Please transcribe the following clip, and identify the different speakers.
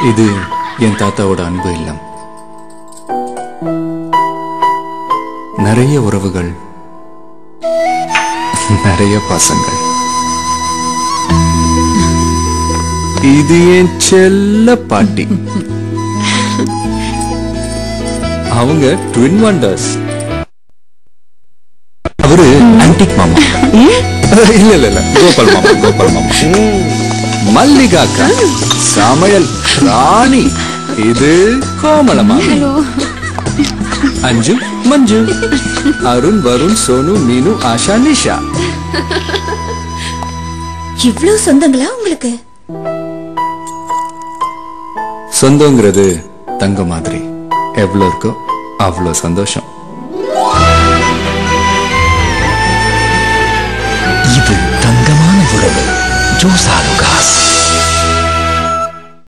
Speaker 1: இது என் தாத்தாவோட அன்பு இல்லம். நிறைய உறவுகள், நிறைய பாசங்கள். இது என் செல்ல பாட்டி. அவங்க ட்வின் வண்டர்ஸ். அவரு ஆன்டிக் மாமா. இல்ல இல்ல இல்ல, கோபால் மாமா. கோபால் மாமா. மல்லிகா அக்கா சமையல் ராணி. இது கோமலமா. அஞ்சு மஞ்சு, அருண் வருண் சோனு மீனு ஆஷா நிஷா.
Speaker 2: இவ்ளோ சொந்தங்களா உங்களுக்கு?
Speaker 1: சொந்தங்கிறது தங்க மாதிரி, எவ்வளவு இருக்கோ அவ்வளவு சந்தோஷம்.